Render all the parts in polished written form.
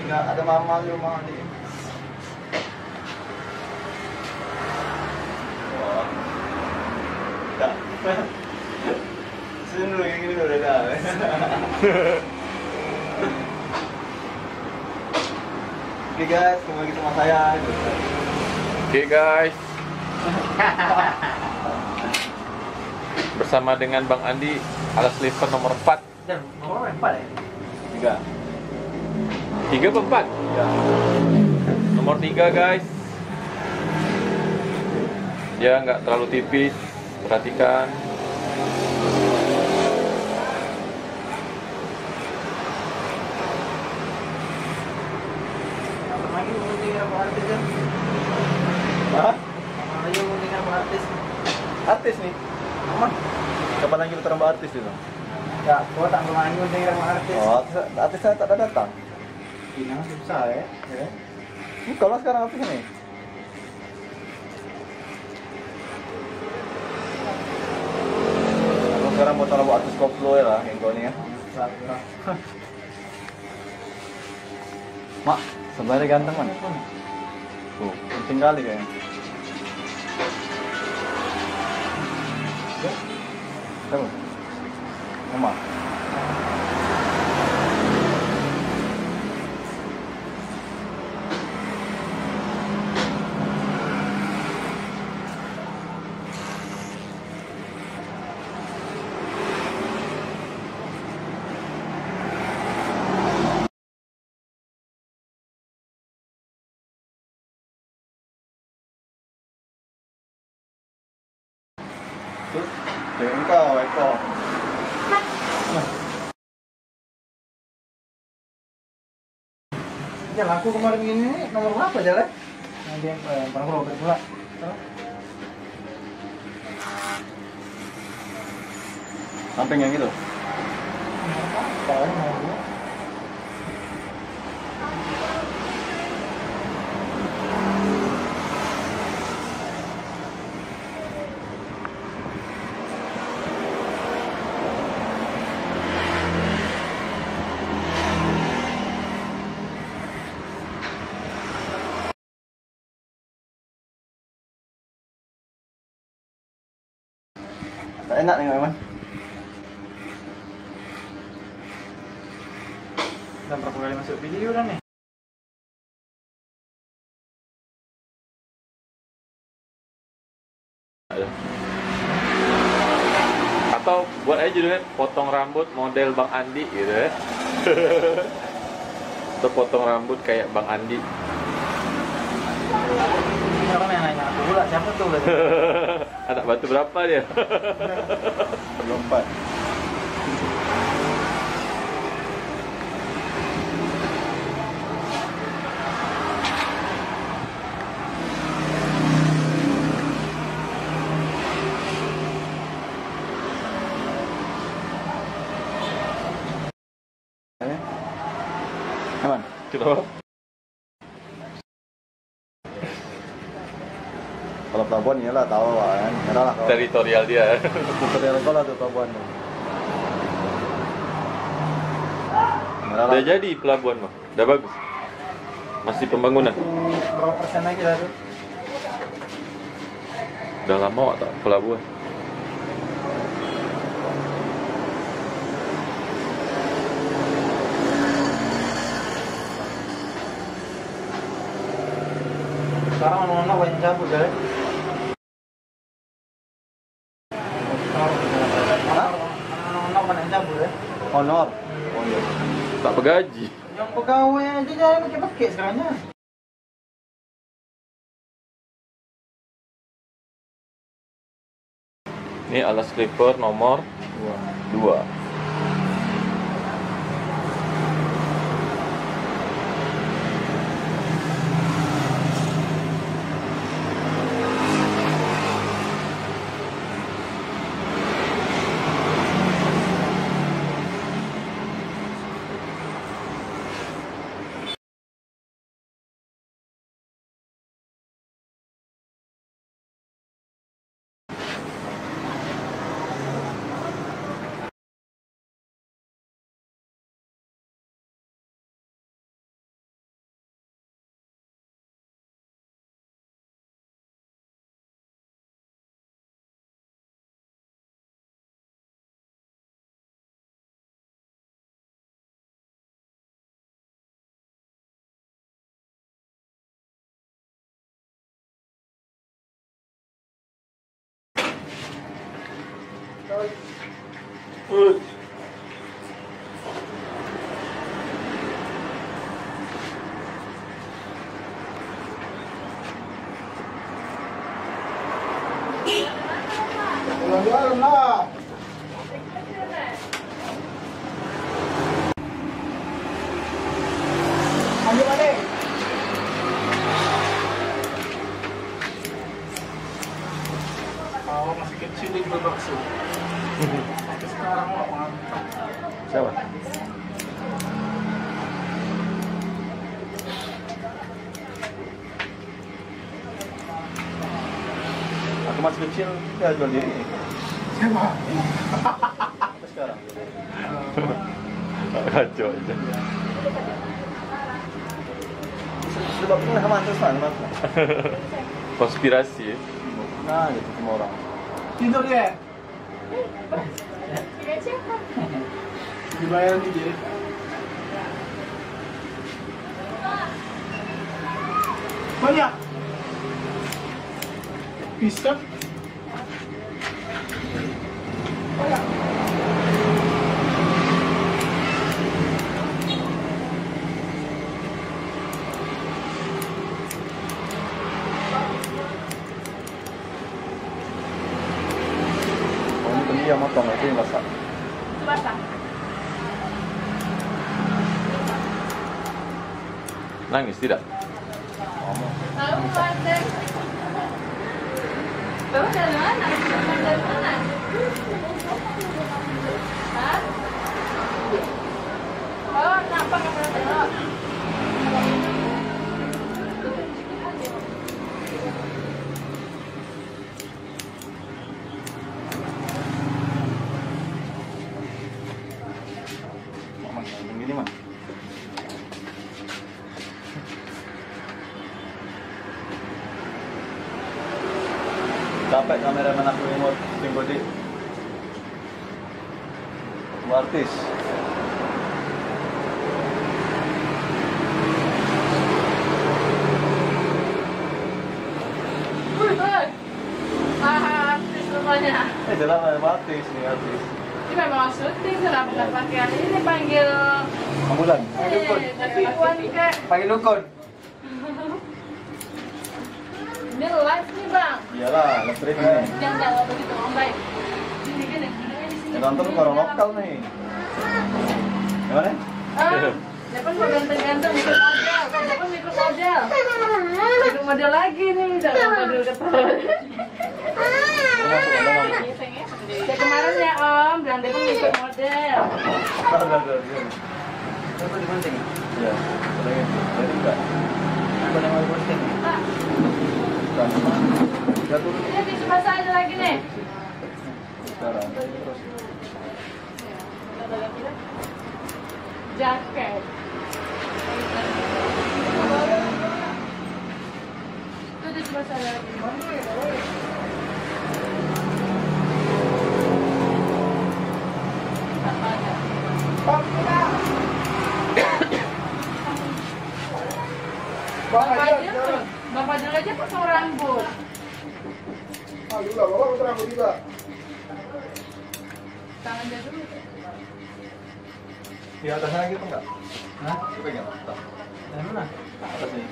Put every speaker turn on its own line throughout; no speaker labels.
Nggak ada mama di rumah ini. Wah. Nggak. Sini yang gini udah dah. Oke guys, kembali lagi sama saya.
Oke guys, bersama dengan Bang Andi, alas liver nomor 4.
Dan nomor 4 ya? 3.
3 apa 4?
Ya.
Nomor 3 guys. Dia nggak terlalu tipis, perhatikan.
Lagi gunting apa artis kan? Hah? Lagi gunting apa artis? Artis nih? Aman? Kapan lagi lu terambah artis itu? Ya, gua tak lagi gunting apa artis. Oh, artis saya tak ada datang. Ini susah ya? Ya. Kalau sekarang artis nih? Aku sekarang mau taruh artis koplo ya lah, yang kau ini ya. Mak, sebenarnya ganteng man. Tuh, penting kali kayaknya. Siapa? Mama. Tuh, engkau, Eko. Ya, aku kemarin ini nomor berapa jalan? Nanti yang pernah berobat pula. Samping yang itu. Tak enak nih memang. Dan berapa kali masuk video dah nih?
Atau buat aja judulnya potong rambut model Bang Andi gitu ya. Atau potong rambut kayak Bang Andi.
Siapa yang nanya aku pula? Siapa tuh?
Anak batu berapa dia?
Lompat. Aman.
Kenapa?
Kalau pelabuhan iyalah tahu lah kan. Merah lah kalau.
Teritorial dia.
Tutorial sekolah tuh pelabuhan tuh. Merah lah.
Udah jadi pelabuhan mah, udah bagus. Masih pembangunan.
Berapa persen lagi lah tuh?
Udah lama tak pelabuhan.
Sekarang anak-anak banyak cabut ya. Anak-anak banyak cabut ya. Honor. Oh iya.
Tak pegaji.
Yang pegawai aja jangan pakai-pakai sekarangnya.
Ini alas clipper nomor 2.
Jalan-jalan lah. Ambil balik. Oh, masih kecil di bakso. Sekarang kok mantap.
Siapa? Aku masih kecil, ya jual diri.
Siapa?
Sampai sekarang. Kacau aja.
Sebabnya sama terus mana?
Konspirasi ya.
Nah, gitu semua orang.
Tidur ya? Dibayar nih jadi. Banyak. Bisa? Banyak.
Oh, ini dia motong itu yang masak.
Nangis tidak?
Tahu ada. Bapak dari mana? Bapak dari mana? Hah? Oh, kenapa nggak pernah tengok?
Mama, yang gini mah. Capek kameramen aku yang mau body. Aku artis.
Artis rupanya.
Jelas artis nih artis.
Ini memang syuting, kenapa nggak pakaian ini panggil
Ambulan.
tapi Iwan kek.
Pakai dukun.
Ini live nih bang.
Iyalah, listrik nih.
Jangan begitu, om baik. Gini.
Yang nonton orang lokal nih. Gimana?
Depan mau ganteng-ganteng ikut model. Depan ikut model. Ikut model lagi nih, jangan model ketawa.
Masuk ada nggak?
Kayak kemarin ya om, bilang Depan ikut model.
Ada.
Apa digunting?
Iya. Ada yang jadi enggak?
Apa yang mau gunting?
Pak,
Jatuh
ini di sebelah saya lagi nih.
sekarang. Terus
Jaket. Itu di sebelah saya lagi. Apa ada? Bapak Jul aja potong rambut.
Bapak potong rambut juga.
Tangannya dulu.
di atasnya lagi apa enggak?
Hah?
Pegang atas.
Dari mana?
Atas nih.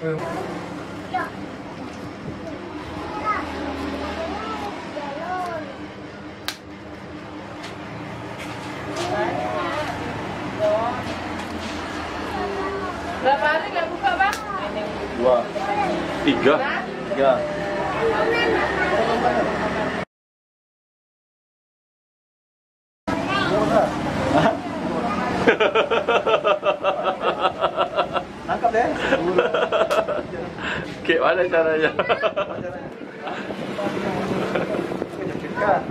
Berapa hari nggak buka bang?
2,
3.
3. Nangkap deh.
Kayak mana caranya?
Kejepitkan.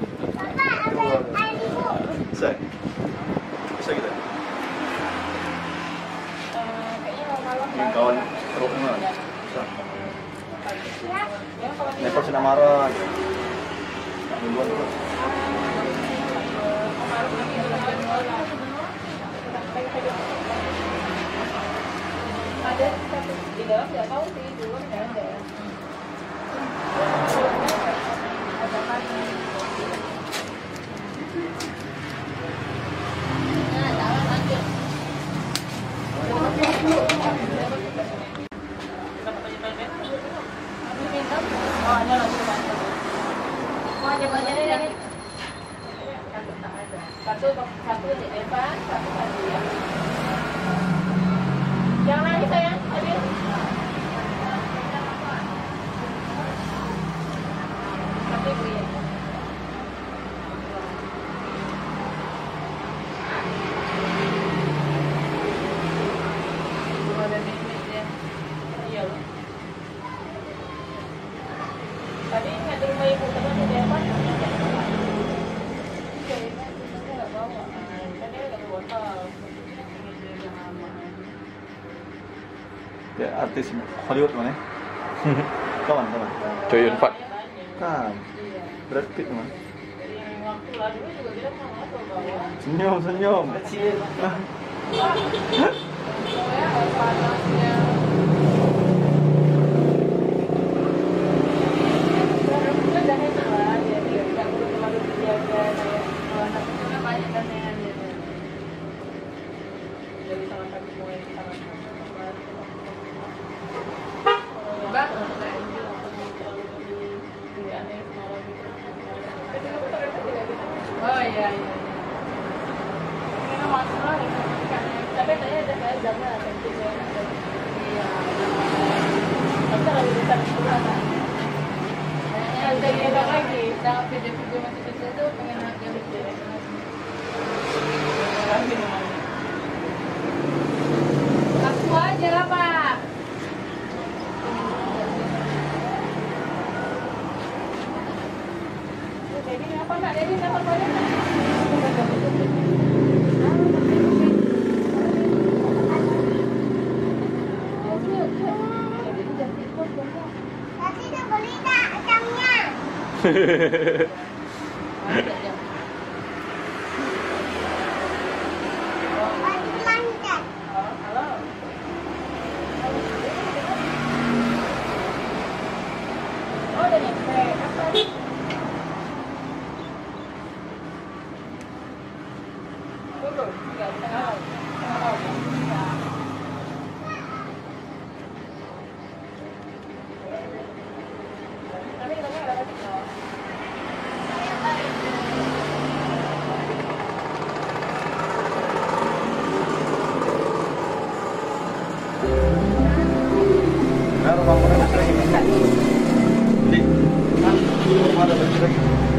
Bisa. Bisa gitu. Kawan teruknya. Bisa. Nepal sudah marah. Mingguan itu.
Ada di dalam nggak tahu sih dulu nggak ada.
Kayak artis Hollywood mana? Kawan.
Choi Yun Fat.
Kan. Brad Pitt mana?
Waktu lalu juga kita mau masuk bawah.
Senyum.
Kecil.
Soalnya panasnya. Udah enak lah, jadi nggak perlu terlalu dijaga. Kalau anak kecilnya banyak kan ya. Jadi salah satu mulai salah satu. Bang, oh iya. Ini masalah ini. Tapi tanya ada kayak jamnya ada juga. Iya. Tapi kalau besar itu ada. Kayaknya ada diedok lagi. Nah, video-video masih kecil itu pengen yang diedok lagi. Lagi namanya. Aku aja lah, Pak. Jadi apa nak? Jadi dapat banyak nak?
Tadi dah beli tak jamnya? Baju lancar.
Halo. Oh, udah nyampe. Apa? Belum. Enggak, tengah. Tapi kita nggak dapat itu.
Nah, rumah mana baju lagi? Di. Rumah ada baju lagi.